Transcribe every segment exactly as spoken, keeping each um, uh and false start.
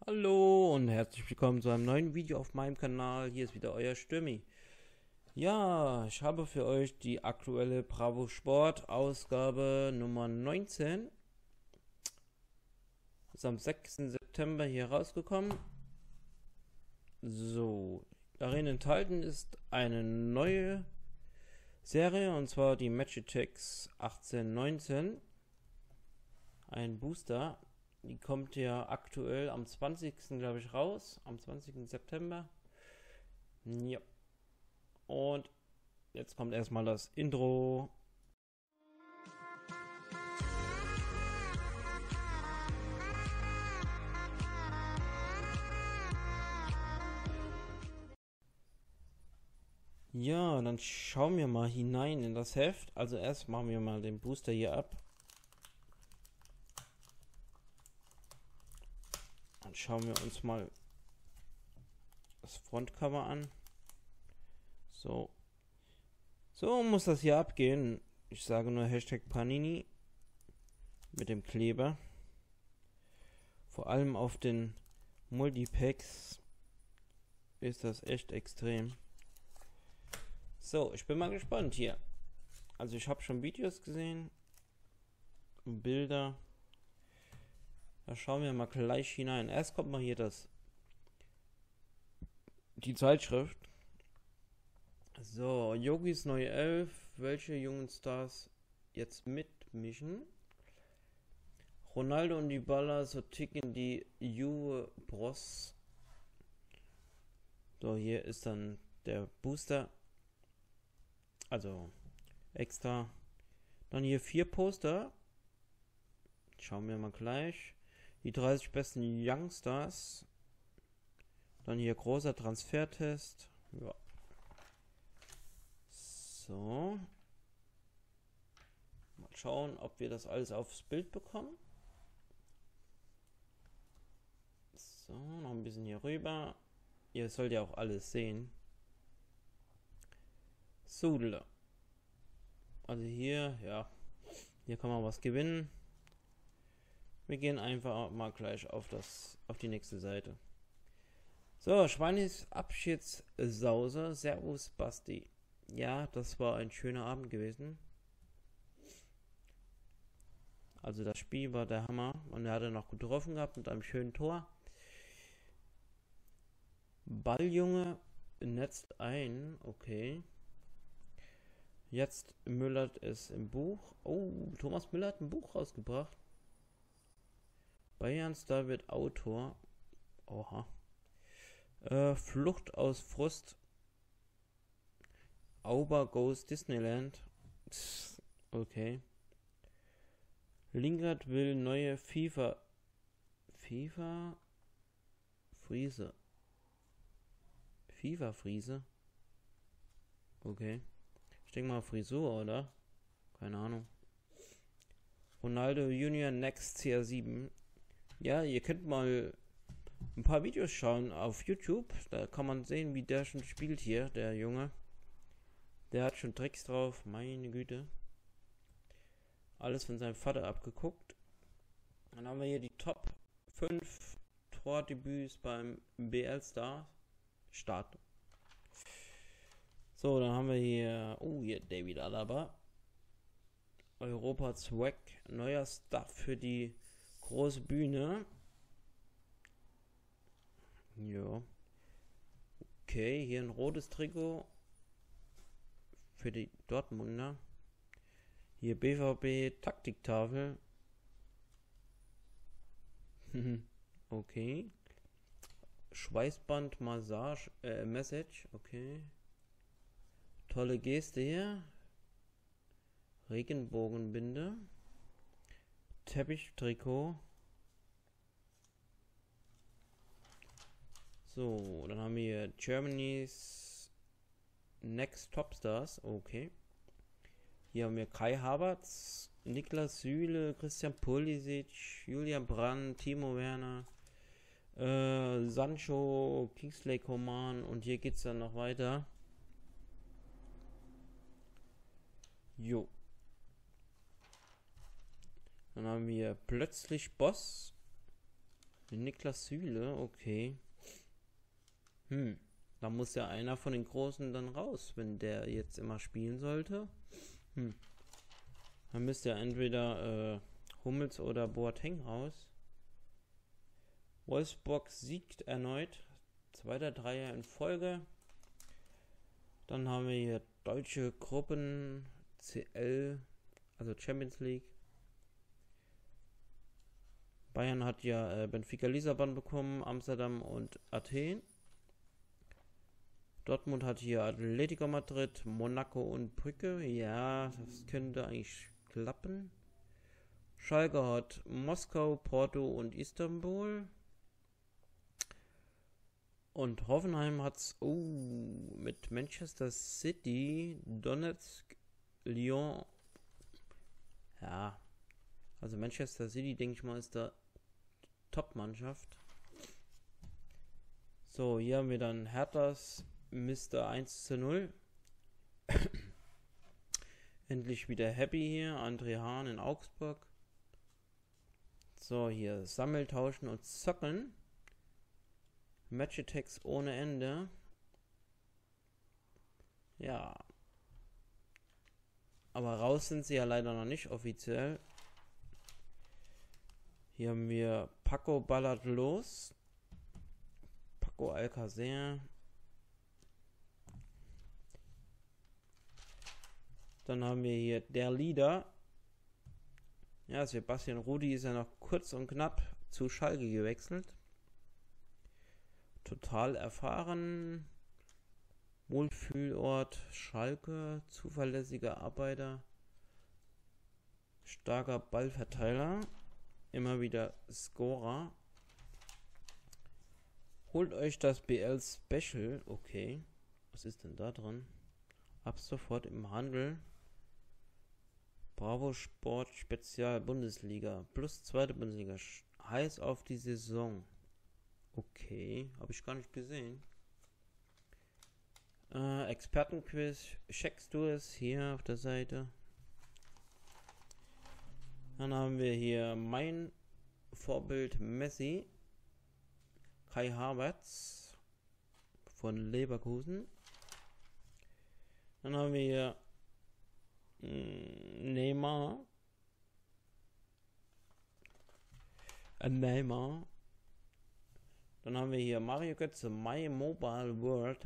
Hallo und herzlich willkommen zu einem neuen Video auf meinem Kanal. Hier ist wieder euer Stürmi. Ja, ich habe für euch die aktuelle Bravo Sport Ausgabe Nummer neunzehn. Ist am sechsten September hier rausgekommen. So, darin enthalten ist eine neue Serie, und zwar die Magitex achtzehn neunzehn. Ein Booster. Die kommt ja aktuell am zwanzigsten glaube ich raus, am zwanzigsten September. Ja. Und jetzt kommt erstmal das Intro. Ja, dann schauen wir mal hinein in das Heft. Also erst machen wir mal den Booster hier ab. Dann schauen wir uns mal das Frontcover an. So. So muss das hier abgehen. Ich sage nur Hashtag Panini mit dem Kleber. Vor allem auf den Multipacks ist das echt extrem. So, ich bin mal gespannt hier. Also ich habe schon Videos gesehen, Bilder. Da schauen wir mal gleich hinein. Erst kommt mal hier das die Zeitschrift. So, Yogis neue Elf. Welche jungen Stars jetzt mitmischen? Ronaldo und Dybala, so ticken die Juve Bros. So, hier ist dann der Booster. Also extra. Dann hier vier Poster. Schauen wir mal gleich. Die dreißig besten Youngstars. Dann hier großer Transfertest. Ja. So. Mal schauen, ob wir das alles aufs Bild bekommen. So, noch ein bisschen hier rüber. Ihr sollt ja auch alles sehen. Sudler. Also hier, ja. Hier kann man was gewinnen. Wir gehen einfach mal gleich auf das, auf die nächste Seite. So, Schweinis Abschiedssause. Servus Basti. Ja, das war ein schöner Abend gewesen. Also das Spiel war der Hammer. Und er hatte noch getroffen gehabt mit einem schönen Tor. Balljunge netzt ein. Okay. Jetzt Müllert es im Buch. Oh, Thomas Müller hat ein Buch rausgebracht. Bayerns da wird Autor. Oha. Äh, Flucht aus Frust. Auber goes Disneyland. Okay. Lingard will neue FIFA. FIFA Friese. FIFA Friese. Okay. Ich denke mal Frisur, oder? Keine Ahnung. Ronaldo Junior Next C R sieben. Ja, ihr könnt mal ein paar Videos schauen auf YouTube. Da kann man sehen, wie der schon spielt hier, der Junge. Der hat schon Tricks drauf, meine Güte. Alles von seinem Vater abgeguckt. Dann haben wir hier die Top fünf Tordebüts beim B L Star Start. So, dann haben wir hier, oh, hier David Alaba. Europa Swag, neuer Stuff für die große Bühne. Ja. Okay, hier ein rotes Trikot für die Dortmunder. Hier B V B Taktiktafel. Okay. Schweißband Massage äh, Message. Okay. Tolle Geste hier. Regenbogenbinde. Teppich-Trikot. So, dann haben wir Germany's Next Topstars. Okay. Hier haben wir Kai Havertz, Niklas Süle, Christian Pulisic, Julian Brandt, Timo Werner, äh, Sancho, Kingsley Coman, und hier geht es dann noch weiter. Jo. Dann haben wir plötzlich Boss. Niklas Süle, okay. Hm, da muss ja einer von den Großen dann raus, wenn der jetzt immer spielen sollte. Hm. Dann müsste ja entweder äh, Hummels oder Boateng raus. Wolfsburg siegt erneut. Zweiter Dreier in Folge. Dann haben wir hier deutsche Gruppen, C L, also Champions League. Bayern hat ja äh, Benfica Lissabon bekommen, Amsterdam und Athen. Dortmund hat hier Atletico Madrid, Monaco und Brügge. Ja, das könnte eigentlich klappen. Schalke hat Moskau, Porto und Istanbul. Und Hoffenheim hat's oh, mit Manchester City, Donetsk, Lyon. Ja, also Manchester City, denke ich mal, ist da Top-Mannschaft. So, hier haben wir dann Herthas Mister eins zu null. Endlich wieder happy hier. André Hahn in Augsburg. So, hier Sammeltauschen und Zocken. Match-Attacks ohne Ende. Ja. Aber raus sind sie ja leider noch nicht offiziell. Hier haben wir Paco ballert los. Paco Alcacer. Dann haben wir hier der Leader. Ja, Sebastian Rudi ist ja noch kurz und knapp zu Schalke gewechselt. Total erfahren. Wohlfühlort Schalke. Zuverlässiger Arbeiter. Starker Ballverteiler. Immer wieder Scorer. Holt euch das B L Special. Okay. Was ist denn da drin? Ab sofort im Handel. Bravo Sport Spezial Bundesliga. Plus zweite Bundesliga. Heiß auf die Saison. Okay. Habe ich gar nicht gesehen. Äh, Expertenquiz. Checkst du es hier auf der Seite? Dann haben wir hier mein Vorbild Messi. Kai Havertz von Leverkusen. Dann haben wir hier Neymar. Ein Neymar. Dann haben wir hier Mario Götze, My Mobile World.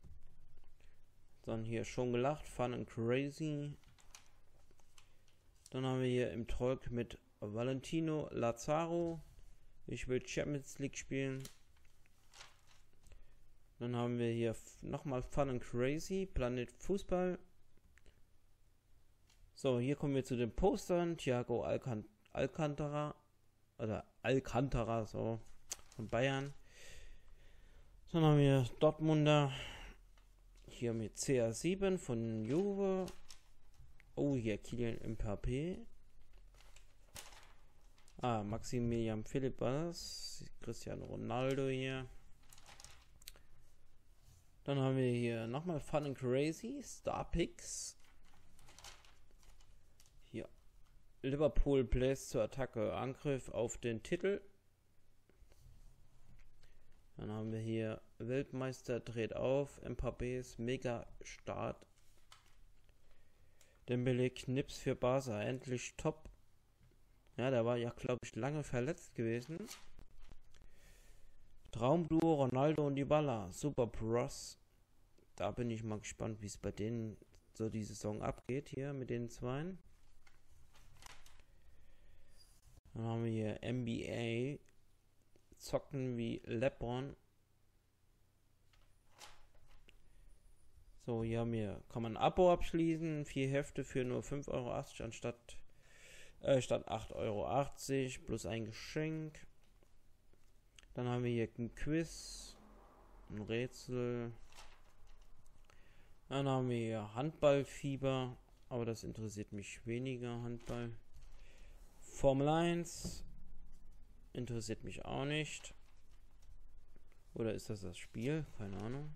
Dann hier schon gelacht, Fun and Crazy. Dann haben wir hier im Talk mit Valentino Lazaro. Ich will Champions League spielen. Dann haben wir hier nochmal Fun and Crazy, Planet Fußball. So, hier kommen wir zu den Postern. Thiago Alcan Alcantara. Oder Alcantara, so. Von Bayern. Dann haben wir Dortmunder. Hier haben wir C R sieben von Juve. Oh, hier Kylian Mbappé. Ah, Maximilian Philippas. Cristiano Ronaldo hier. Dann haben wir hier nochmal Fun and Crazy. Star Picks. Hier. Liverpool bläst zur Attacke. Angriff auf den Titel. Dann haben wir hier Weltmeister dreht auf. Mbappés Mega Start. Dembele Knips für Barca. Endlich top. Ja, der war ja, glaube ich, lange verletzt gewesen. Traumduo Ronaldo und Dybala. Super Bros. Da bin ich mal gespannt, wie es bei denen so die Saison abgeht hier mit den Zweien. Dann haben wir hier N B A. Zocken wie LeBron. So, hier haben wir, kann man ein Abo abschließen. Vier Hefte für nur fünf Euro achtzig anstatt äh, statt acht Euro achtzig plus ein Geschenk. Dann haben wir hier ein Quiz, ein Rätsel. Dann haben wir hier Handballfieber, aber das interessiert mich weniger, Handball. Formel eins interessiert mich auch nicht. Oder ist das das Spiel? Keine Ahnung.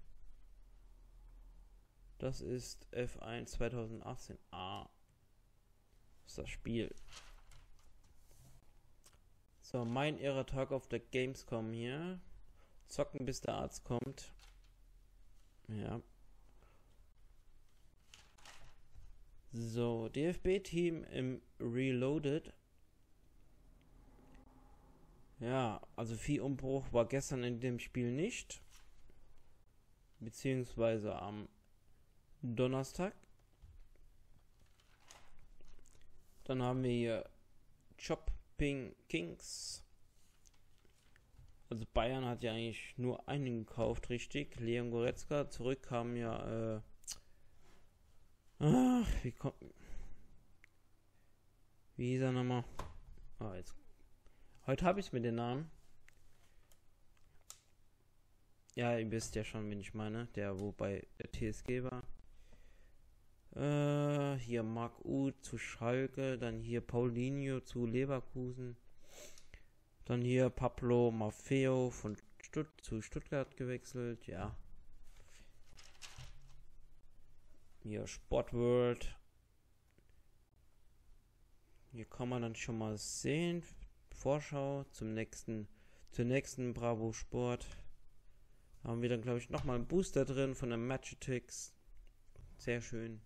Das ist F eins zweitausendachtzehn. Ah. Das ist das Spiel. So, mein irrer Tag auf der Gamescom hier. Zocken, bis der Arzt kommt. Ja. So, D F B-Team im Reloaded. Ja, also viel Umbruch war gestern in dem Spiel nicht. Beziehungsweise am Donnerstag. Dann haben wir hier Chopping Kings. Also Bayern hat ja eigentlich nur einen gekauft, richtig. Leon Goretzka. Zurück kam ja, äh, ach, wie kommt, wie hieß er nochmal? Ah, jetzt. Heute habe ich es mit den Namen. Ja, ihr wisst ja schon, wen ich meine. Der, wo bei der T S G war. Äh, hier Marc Uth zu Schalke. Dann hier Paulinho zu Leverkusen. Dann hier Pablo Maffeo von Stutt zu Stuttgart gewechselt. Ja. Hier Sportworld. Hier kann man dann schon mal sehen. Vorschau zum nächsten, zur nächsten Bravo Sport. Da haben wir dann, glaube ich, nochmal einen Booster drin von der Magitix. Sehr schön.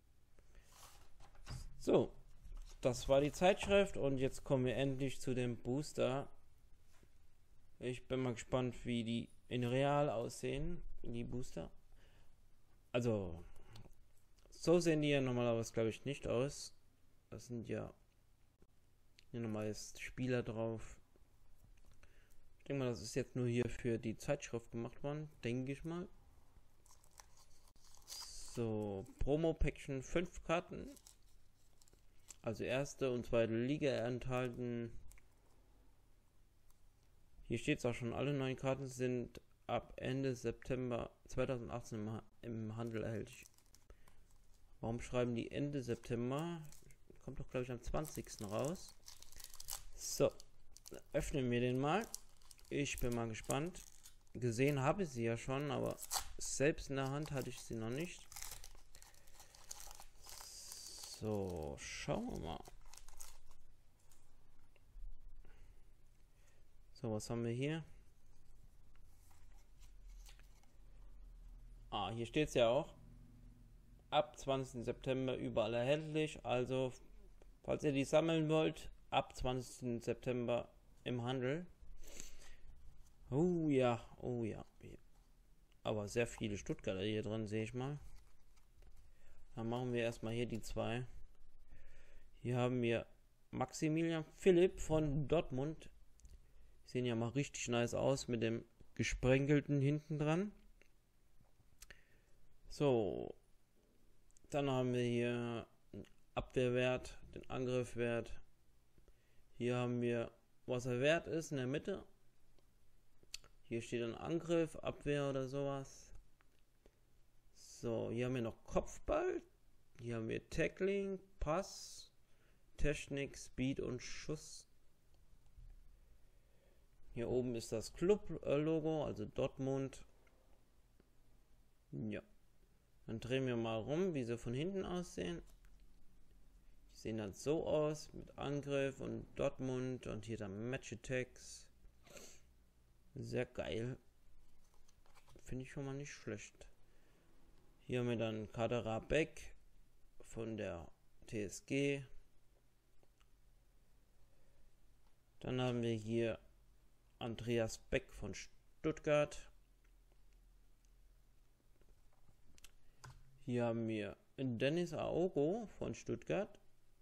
So, das war die Zeitschrift und jetzt kommen wir endlich zu dem Booster. Ich bin mal gespannt, wie die in Real aussehen, die Booster. Also, so sehen die ja normalerweise, glaube ich, nicht aus. Das sind ja hier nochmal jetzt Spieler drauf. Ich denke mal, das ist jetzt nur hier für die Zeitschrift gemacht worden, denke ich mal. So, Promo-Päckchen, fünf Karten. Also erste und zweite Liga enthalten. Hier steht es auch schon, alle neuen Karten sind ab Ende September zweitausendachtzehn im, ha im Handel erhältlich. Warum schreiben die Ende September? Kommt doch, glaube ich, am zwanzigsten raus. So, öffnen wir den mal. Ich bin mal gespannt. Gesehen habe ich sie ja schon, aber selbst in der Hand hatte ich sie noch nicht. So, schauen wir mal. So, was haben wir hier? Ah, hier steht es ja auch. Ab zwanzigsten September überall erhältlich. Also, falls ihr die sammeln wollt, ab zwanzigsten September im Handel. Oh ja, oh ja. Aber sehr viele Stuttgarter hier drin, sehe ich mal. Dann machen wir erstmal hier die zwei. Hier haben wir Maximilian Philipp von Dortmund. Sehen ja mal richtig nice aus mit dem gesprenkelten hinten dran. So. Dann haben wir hier den Abwehrwert, den Angriffswert. Hier haben wir, was er wert ist in der Mitte. Hier steht ein Angriff, Abwehr oder sowas. So, hier haben wir noch Kopfball. Hier haben wir Tackling, Pass, Technik, Speed und Schuss. Hier oben ist das Club-Logo, also Dortmund. Ja. Dann drehen wir mal rum, wie sie von hinten aussehen. Die sehen dann so aus, mit Angriff und Dortmund und hier dann Magitex. Sehr geil. Finde ich schon mal nicht schlecht. Hier haben wir dann Kaderer Beck von der T S G. Dann haben wir hier Andreas Beck von Stuttgart. Hier haben wir Dennis Aogo von Stuttgart.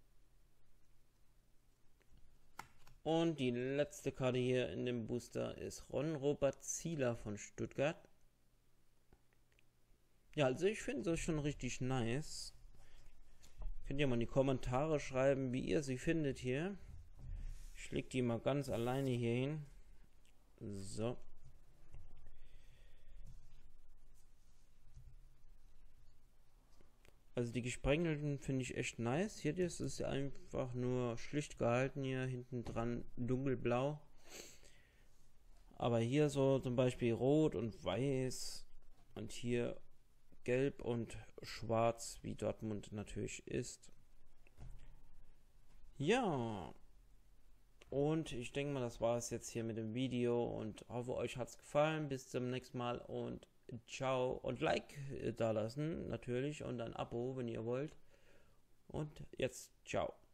Und die letzte Karte hier in dem Booster ist Ron-Robert Zieler von Stuttgart. Ja, also ich finde das schon richtig nice. Könnt ihr mal in die Kommentare schreiben, wie ihr sie findet hier. Ich leg die mal ganz alleine hier hin. So. Also die gesprengelten finde ich echt nice. Hier das ist einfach nur schlicht gehalten hier, hinten dran dunkelblau. Aber hier so zum Beispiel rot und weiß und hier gelb und schwarz, wie Dortmund natürlich ist. Ja, Und ich denke mal, das war es jetzt hier mit dem Video und hoffe, euch hat es gefallen. Bis zum nächsten Mal und ciao. Und Like da lassen natürlich und ein Abo, wenn ihr wollt. Und jetzt ciao.